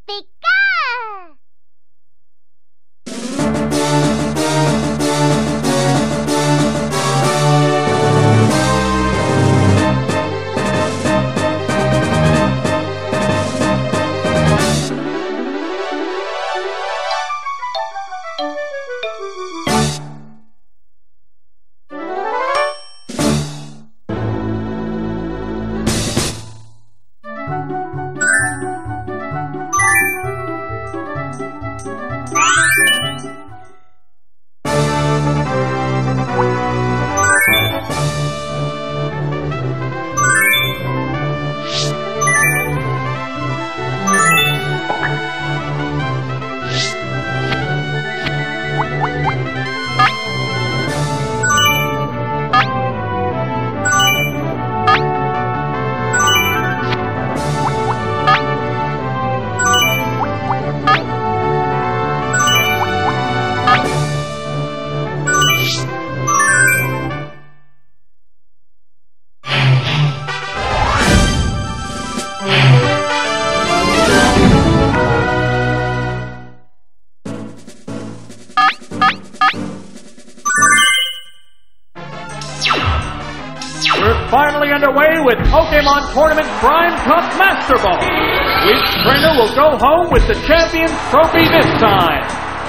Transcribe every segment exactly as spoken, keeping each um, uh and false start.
Finally underway with Pokemon Tournament Prime Cup Master Ball. Each trainer will go home with the Champion's Trophy this time.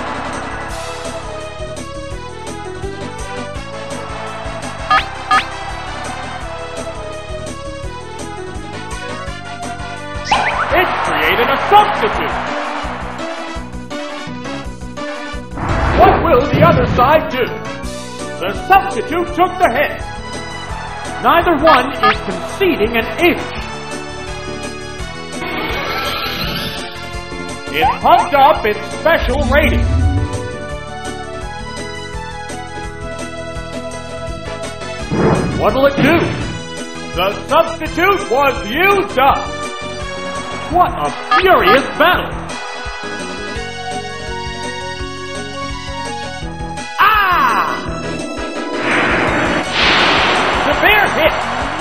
It's created a substitute. What will the other side do? The substitute took the hit. Neither one is conceding an inch. It pumped up its special rating. What'll it do? The substitute was used up. What a furious battle. Severe hit!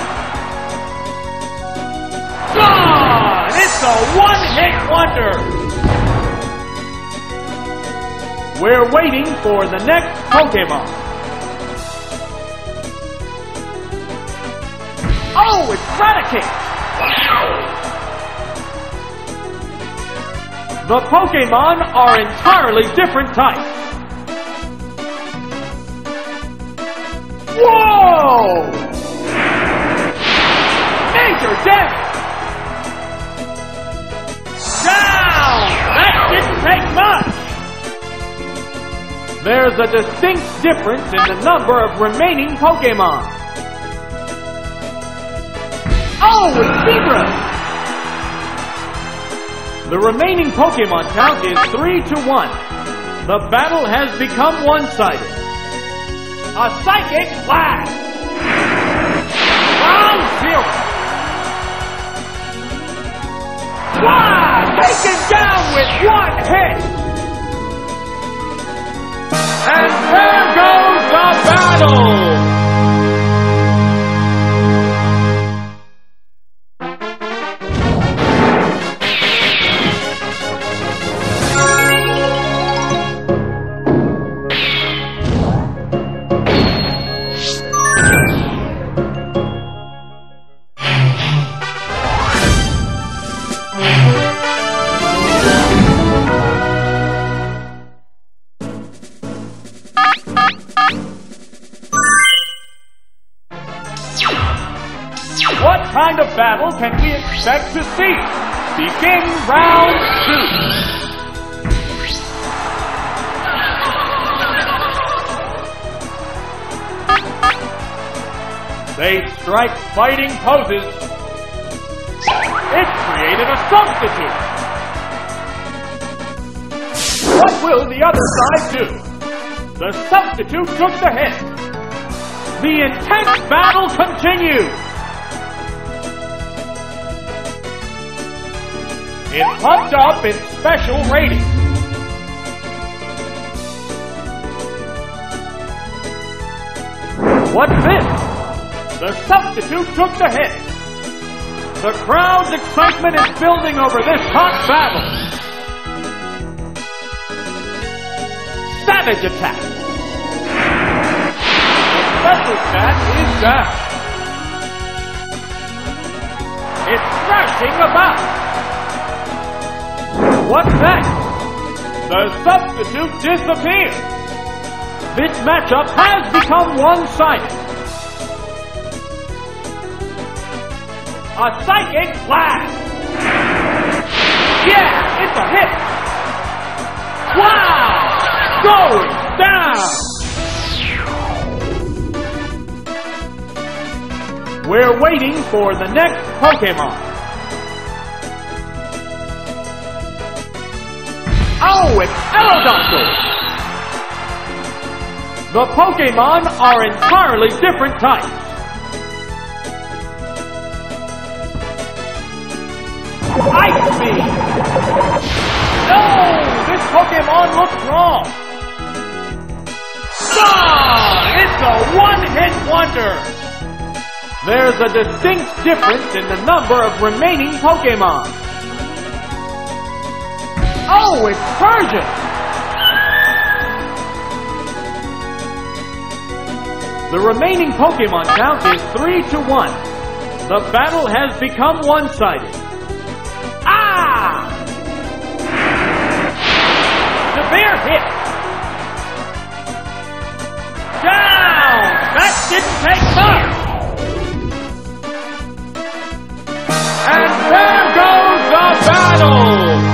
Gone! It's a one-hit wonder! We're waiting for the next Pokemon. Oh, it's Raticate! The Pokemon are entirely different types. Whoa! Major damage! Down! That didn't take much! There's a distinct difference in the number of remaining Pokemon. Oh, it's Speedrun! The remaining Pokemon count is three to one. The battle has become one-sided. A Psychic Blast! Ground Zero! Wow! Taken down with one hit! And there goes the battle! What kind of battle can we expect to see? Begin round two. They strike fighting poses. It created a substitute. What will the other side do? The substitute took the hit. The intense battle continues. It pumped up its special rating. What's this? The substitute took the hit. The crowd's excitement is building over this hot battle. Savage Attack. Special stat is down. It's thrashing about. What's next? The substitute disappears. This matchup has become one-sided. A Psychic Blast! Yeah, it's a hit! Wow! Going down! We're waiting for the next Pokemon. Oh, it's Aerodactyl! The Pokemon are entirely different types. Ice Beam! No! This Pokemon looks wrong! Ah! It's a one-hit wonder! There's a distinct difference in the number of remaining Pokemon. Oh, it's Persian! The remaining Pokemon count is three to one. The battle has become one-sided. Ah! Severe hit! Down! That didn't take much! And there goes the battle!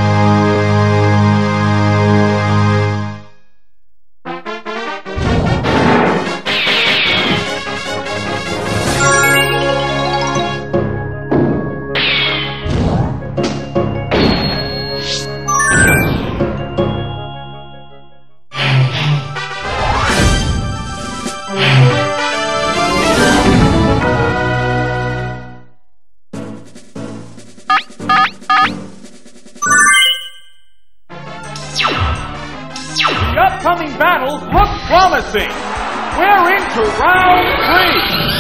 The upcoming battles look promising. We're into round three.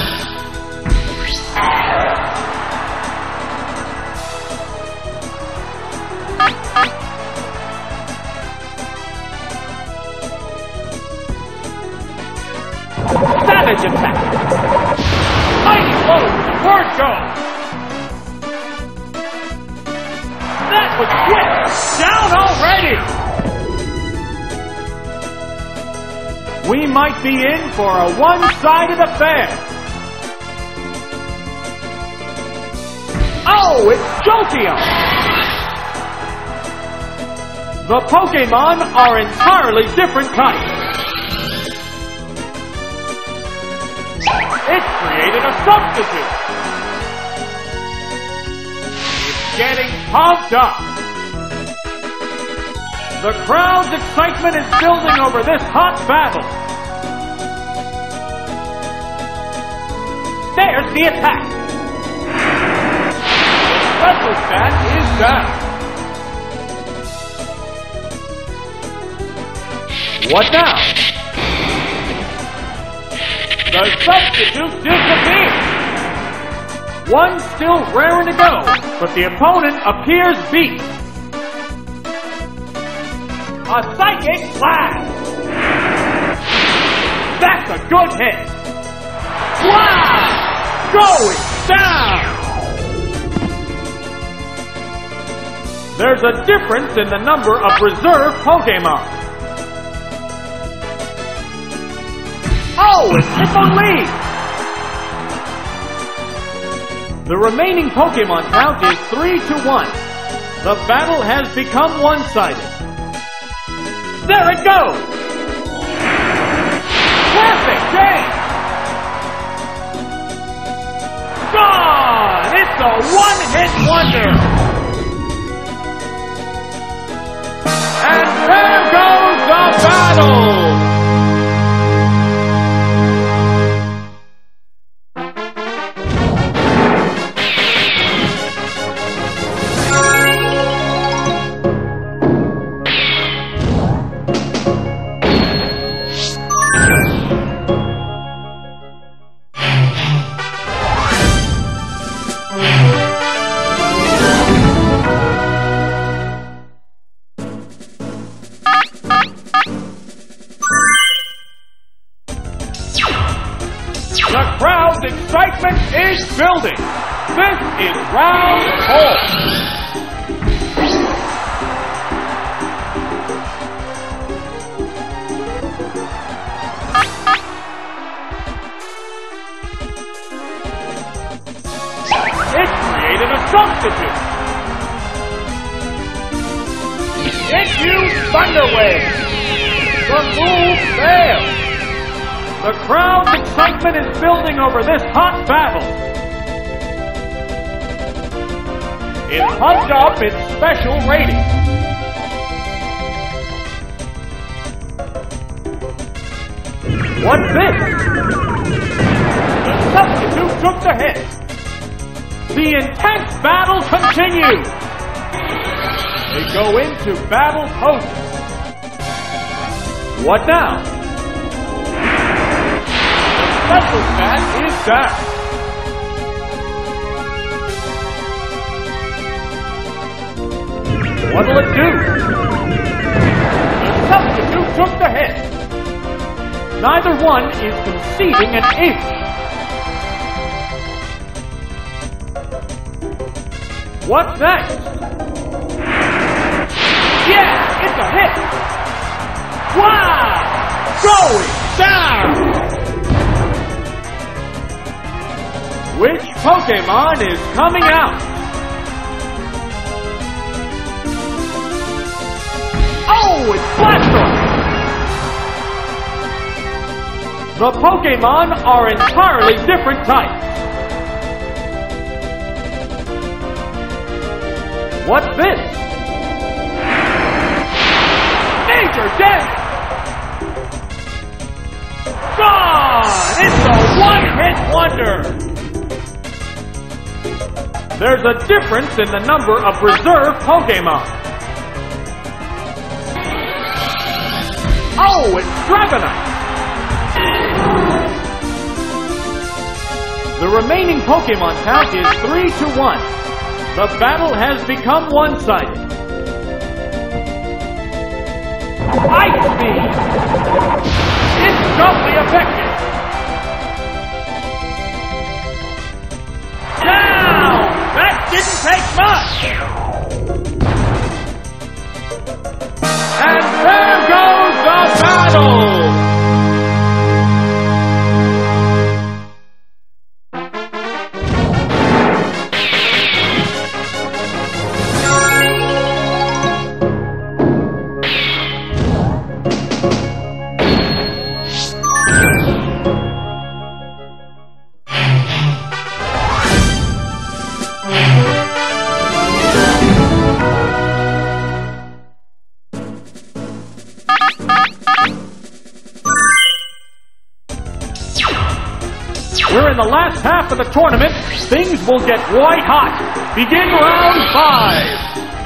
Savage Attack. Mighty blow to the word go. That was quick. Down already. We might be in for a one-sided affair. Oh, it's Jolteon! The Pokemon are entirely different types. It's created a substitute. It's getting pumped up. The crowd's excitement is building over this hot battle. There's the attack. Special stat is down. What now? The substitute disappears. One still raring to go, but the opponent appears beat. A Psychic Blast! That's a good hit! Wow! Going down! There's a difference in the number of reserve Pokemon. Oh, it's Hippolyte! The remaining Pokemon count is three to one. The battle has become one-sided. There it goes! Perfect game! Gone! It's a one-hit wonder! And there goes the battle! building. This is round four. It created a substitute. It used Thunder Wave. The move failed. The crowd's excitement is building over this hot battle. It pumped up its special rating. What's this? The substitute took the hit. The intense battle continues. They go into battle poses. What now? The special stat is down. What'll it do? The substitute took the hit. Neither one is conceding an inch. What's next? Yeah, it's a hit! Wow! Going down! Which Pokemon is coming out? Oh, it's Blastoise! The Pokemon are entirely different types. What's this? Major damage! Gone! It's a one-hit wonder! There's a difference in the number of reserve Pokemon. Oh, it's Dragonite! The remaining Pokemon count is three to one. The battle has become one-sided. Ice Beam! It's doubly effective! Down! That didn't take much! And there goes the battle! We're in the last half of the tournament. Things will get white hot. Begin round five.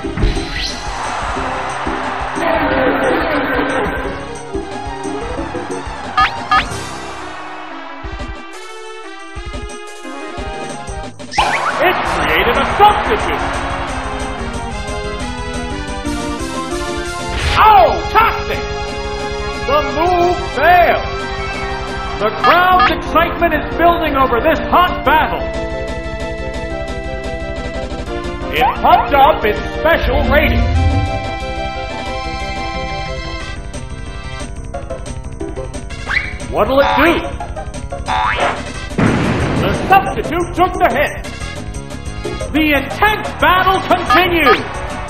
It created a substitute. Oh, toxic! The move failed. The crowd's excitement is building over this hot battle. It pumped up its special rating. What'll it do? The substitute took the hit. The intense battle continues.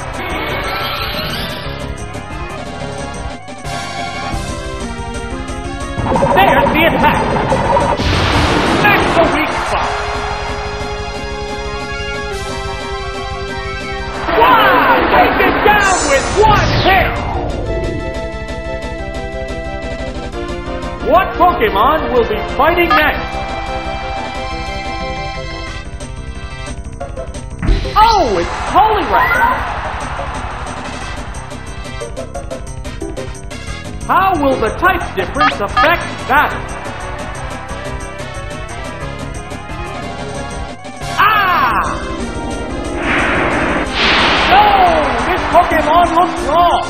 There's the attack. That's the weak spot. Wow! Takes it down with one hit. What Pokemon will be fighting next? Oh, it's Poliwrath. How will the type difference affect battle? Ah! No! This Pokemon looks wrong!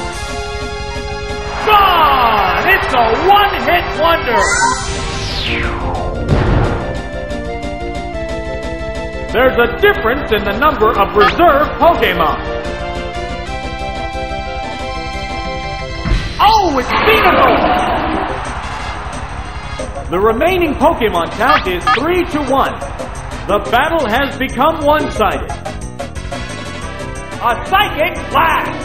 Gone! It's a one-hit wonder! There's a difference in the number of reserve Pokemon. Oh, it's Venusaur! The remaining Pokemon count is three to one. The battle has become one-sided. A Psychic Blast!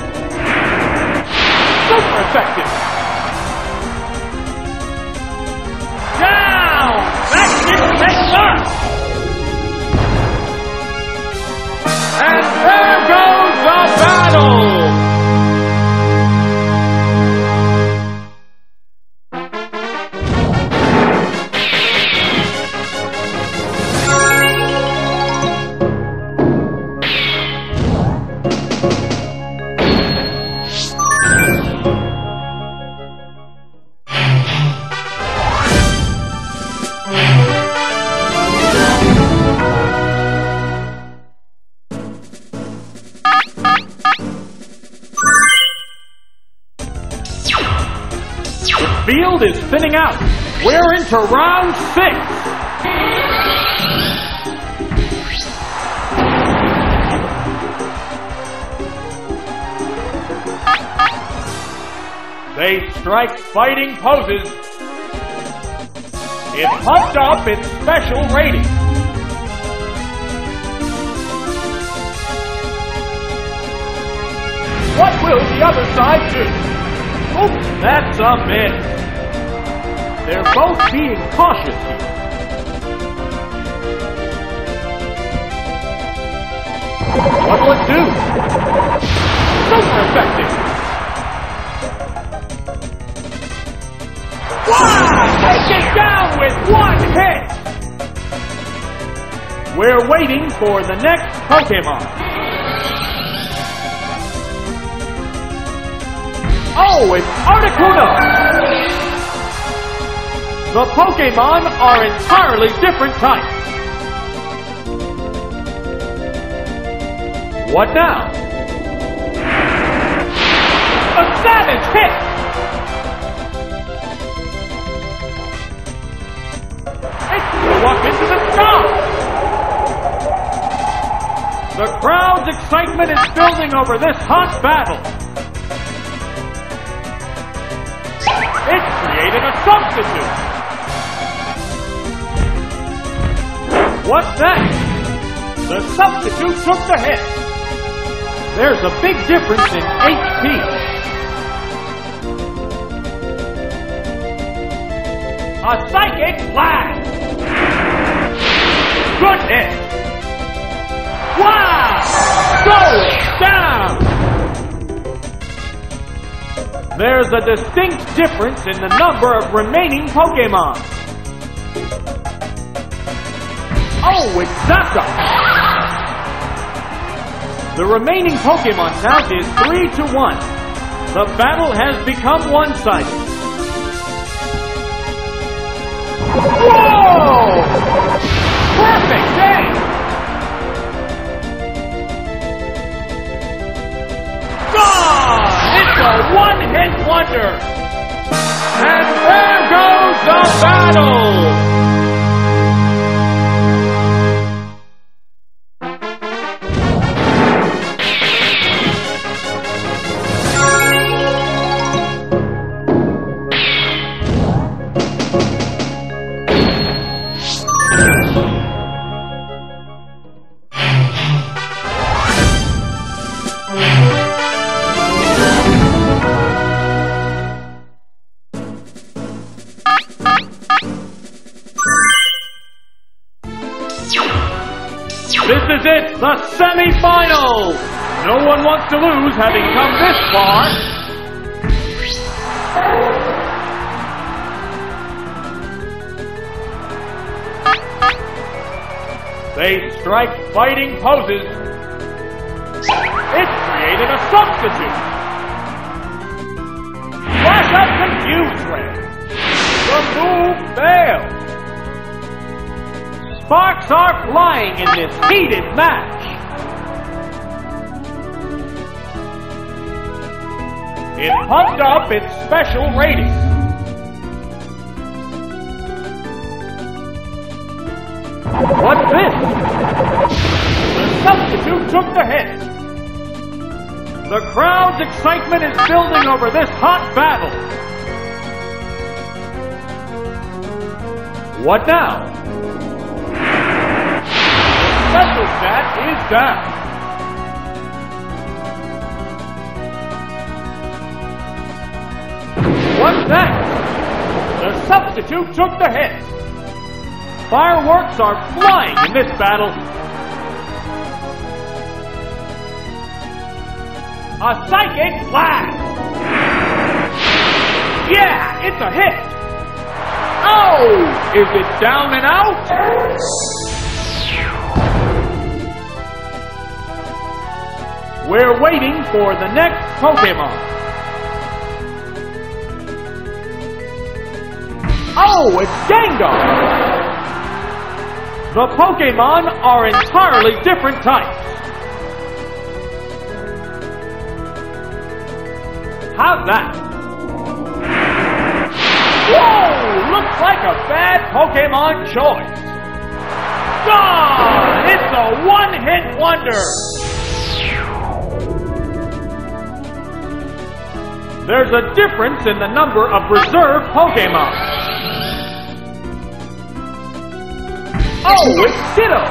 Super effective! Down! That didn't take much! And there goes the battle! Field is thinning out. We're into round six. They strike fighting poses. It pumped up its special rating. What will the other side do? Oops, that's a miss. They're both being cautious here. What will it do? Super effective! Wow! Take it down with one hit! We're waiting for the next Pokemon. Oh, it's Articuno! The Pokemon are entirely different types. What now? A savage hit! It flew up into the sky! The crowd's excitement is building over this hot battle. It created a substitute. What's that? The substitute took the hit. There's a big difference in H P. A Psychic Blast! Good hit! Wow! Go down! There's a distinct difference in the number of remaining Pokemon. Oh, it's Zapdos! The remaining Pokemon count is three to one. The battle has become one-sided. Whoa! Perfect game! Gone! It's a one-hit wonder! And there goes the battle! This is it, the semi-finals! No one wants to lose having come this far. They strike fighting poses. It created a substitute. Flash up Confuse Ray. The move failed. Sparks are flying in this heated match. It pumped up its special rating. What's this? The substitute took the hit. The crowd's excitement is building over this hot battle. What now? The special stat is down. What's next? The substitute took the hit. Fireworks are flying in this battle. A psychic blast! Yeah, it's a hit! Oh! Is it down and out? We're waiting for the next Pokemon. Oh, it's Gengar! The Pokemon are entirely different types. How's that? Whoa! Looks like a bad Pokemon choice. Gone! It's a one-hit wonder! There's a difference in the number of reserve Pokemon. Oh, it's Ditto!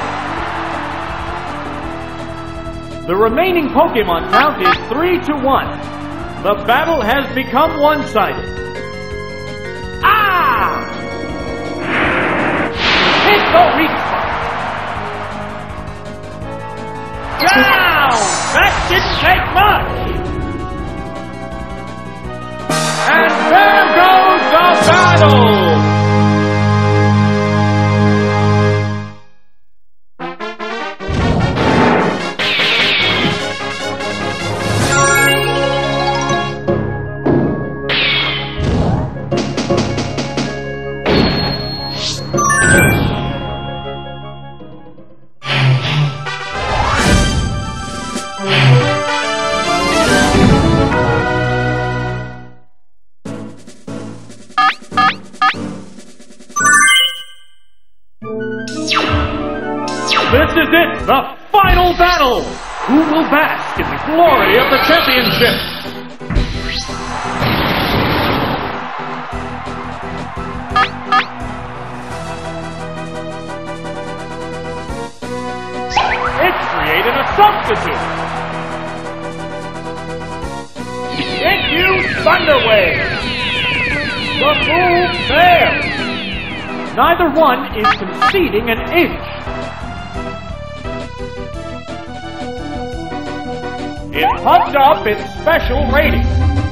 The remaining Pokemon count is three to one. The battle has become one-sided. Ah! Hit the weak spot. Down! That didn't take much! And there goes the battle! This is it, the final battle! Who will bask in the glory of the championship? It's created a substitute! It used Thunder Wave! The move failed! Neither one is conceding an inch. It pumped up its special rating.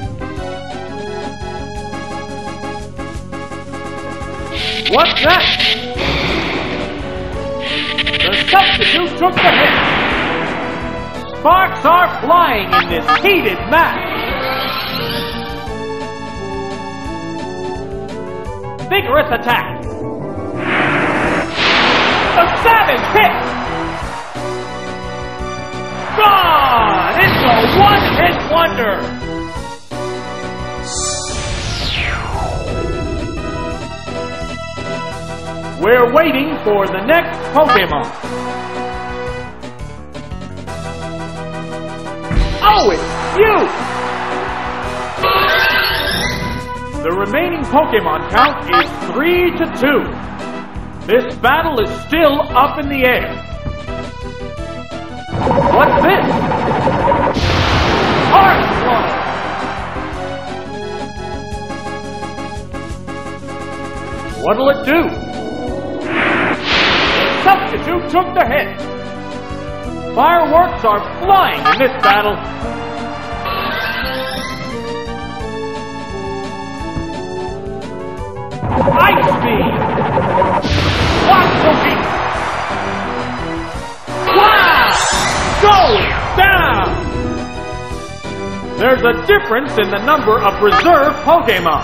What's next? The substitute took the hit. Sparks are flying in this heated match. Vigorous attack. A savage hit. Gone! It's a one-hit wonder! We're waiting for the next Pokemon. Oh, it's Mew! The remaining Pokemon count is three to two. This battle is still up in the air. What's this? R one! What'll it do? The substitute took the hit. Fireworks are flying in this battle. Ice Beam! Watch the beat! Wow! Going down! There's a difference in the number of reserve Pokemon.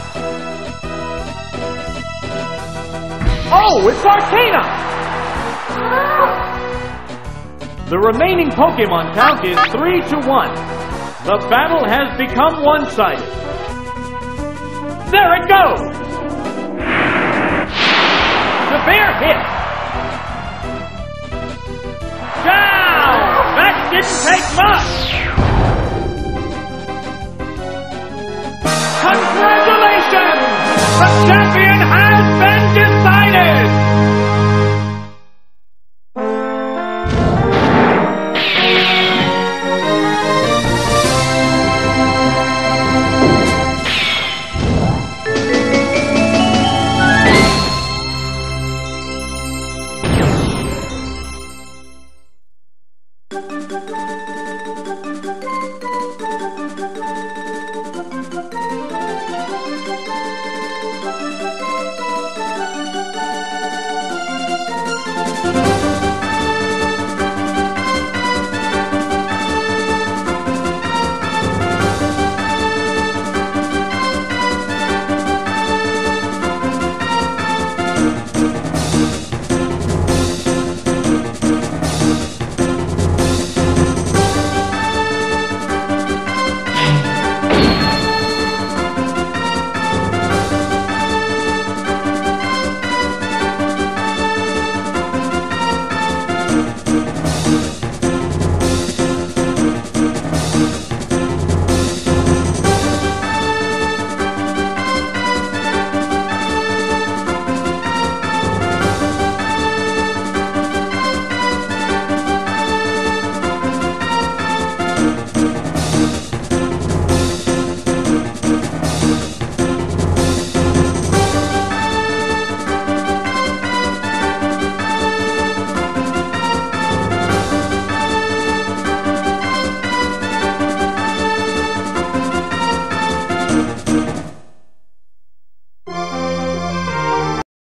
Oh, it's Arcana! The remaining Pokemon count is three to one. The battle has become one-sided. There it goes! Severe hit! down! That didn't take much! Congratulations! The champion